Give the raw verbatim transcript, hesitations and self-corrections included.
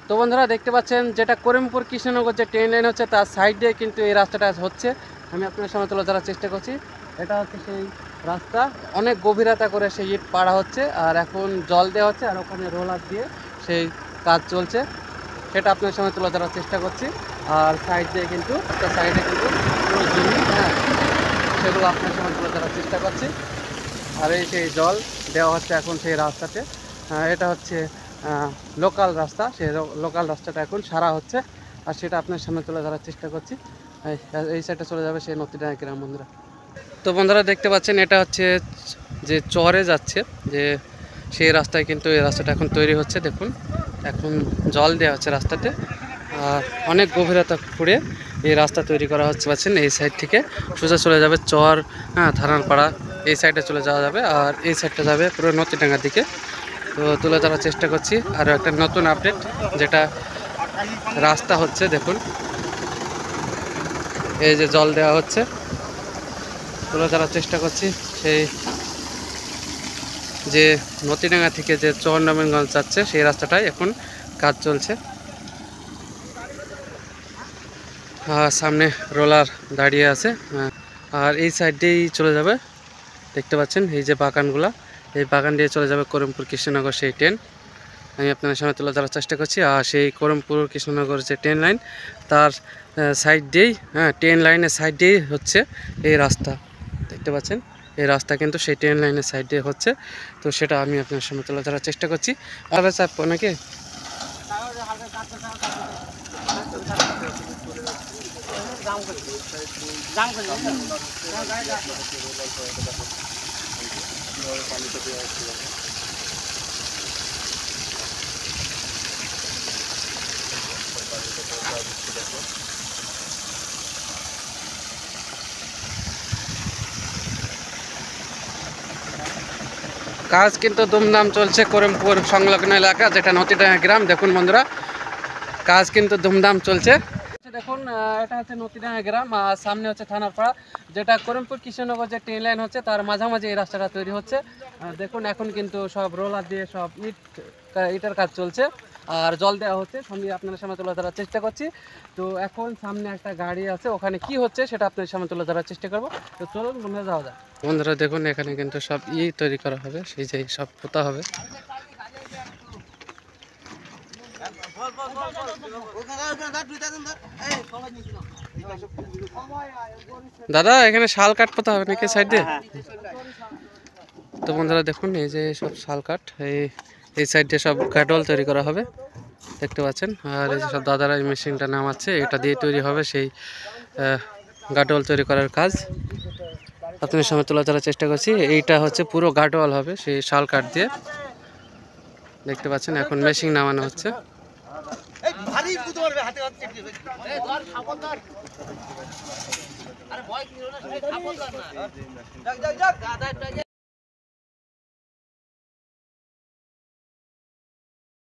তো বন্ধুরা দেখতে পাচ্ছেন যেটা করিমপুর কৃষ্ণনগর যে ট্রেন লাইন হচ্ছে তার সাইড দিয়ে কিন্তু এই রাস্তাটা হচ্ছে। আমি আপনার সামনে তুলে ধরার চেষ্টা করছি। এটা হচ্ছে সেই রাস্তা, অনেক গভীরতা করে সেই ইট পাড়া হচ্ছে আর এখন জল দেওয়া হচ্ছে আর ওখানে রোলার দিয়ে সেই কাজ চলছে, সেটা আপনার সামনে তুলে ধরার চেষ্টা করছি। আর সাইড দিয়ে কিন্তু একটা সাইডে কিন্তু পুরো জমি, হ্যাঁ, সেগুলো আপনার সামনে তুলে ধরার চেষ্টা করছি। আর এই সেই জল দেওয়া হচ্ছে এখন সেই রাস্তাতে। এটা হচ্ছে লোকাল রাস্তা, সেই লোকাল রাস্তাটা এখন সারা হচ্ছে আর সেটা আপনার সামনে তুলে ধরার চেষ্টা করছি। এই সাইডে চলে যাবে সেই নদীডাঙ্গা গ্রাম বন্ধুরা। তো বন্ধুরা দেখতে পাচ্ছেন এটা হচ্ছে যে চরে যাচ্ছে, যে সেই রাস্তায় কিন্তু এই রাস্তাটা এখন তৈরি হচ্ছে। দেখুন এখন জল দেওয়া হচ্ছে রাস্তাতে আর অনেক গভীরতা খুঁড়ে এই রাস্তা তৈরি করা হচ্ছে। পাচ্ছেন এই সাইড থেকে সোজা চলে যাবে চর, হ্যাঁ, ধারানপাড়া, এই সাইডে চলে যাওয়া যাবে আর এই সাইডটা যাবে পুরো নদীডাঙ্গার দিকে। তো তুলে ধরার চেষ্টা করছি আরও একটা নতুন আপডেট, যেটা রাস্তা হচ্ছে। দেখুন এই যে জল দেওয়া হচ্ছে, তুলে ধরার চেষ্টা করছি সেই যে নদীডাঙ্গা থেকে যে চর নবীনগঞ্জ যাচ্ছে সেই রাস্তাটায় এখন কাজ চলছে। আর সামনে রোলার দাঁড়িয়ে আছে আর এই সাইড দিয়েই চলে যাবে। দেখতে পাচ্ছেন এই যে বাগানগুলা, এই বাগান দিয়ে চলে যাবে করিমপুর কৃষ্ণনগর সেই ট্রেন। আমি আপনাদের সামনে তুলে ধরার চেষ্টা করছি। আর সেই করিমপুর কৃষ্ণনগর যে ট্রেন লাইন তার সাইড দিয়েই, হ্যাঁ, ট্রেন লাইনের সাইড দিয়েই হচ্ছে এই রাস্তা। দেখতে পাচ্ছেন এই রাস্তা কিন্তু সেই ট্রেন লাইনের সাইড দিয়ে হচ্ছে। তো সেটা আমি আপনার সামনে তুলে ধরার চেষ্টা করছি। আর চাপ নাকি কাজ কিন্তু ধুমধাম চলছে করিমপুর সংলগ্ন এলাকা যেটা নদীডাঙ্গা গ্রাম। দেখুন বন্ধুরা কাজ কিন্তু ধুমধাম চলছে। দেখুন এটা হচ্ছে নদীডাঙ্গা গ্রাম আর সামনে হচ্ছে থানাপাড়া, যেটা করিমপুর কৃষ্ণনগর যে ট্রেন লাইন হচ্ছে তার মাঝামাঝি এই রাস্তাটা তৈরি হচ্ছে। দেখুন এখন কিন্তু সব রোলার দিয়ে সব ইট ইটের কাজ চলছে আর জল দেওয়া হচ্ছে। সঙ্গে আপনাদের সামনে তুলে ধরার চেষ্টা করছি। তো এখন সামনে একটা গাড়ি আছে, ওখানে কি হচ্ছে সেটা আপনাদের সামনে তুলে ধরার চেষ্টা করবো। তো চলুন বন্ধুরা যাওয়া যায়। বন্ধুরা দেখুন এখানে কিন্তু সব ই তৈরি করা হবে, সেই যে সব পোতা হবে। দাদা এখানে শাল কাঠ পোতা হবে নাকি সাইড দিয়ে? তো বন্ধুরা দেখুন এই যে সব শাল কাঠ, এই এই সাইড দিয়ে সব গাডোয়াল তৈরি করা হবে, দেখতে পাচ্ছেন। আর এই যে সব দাদারা এই মেশিনটা নামাচ্ছে, এটা দিয়ে তৈরি হবে সেই গাডোয়াল তৈরি করার কাজ। আপনাদের সামনে তুলে ধরার চেষ্টা করছি। এইটা হচ্ছে পুরো গাডোয়াল হবে সেই শাল কাঠ দিয়ে, দেখতে পাচ্ছেন। এখন মেশিন নামানো হচ্ছে।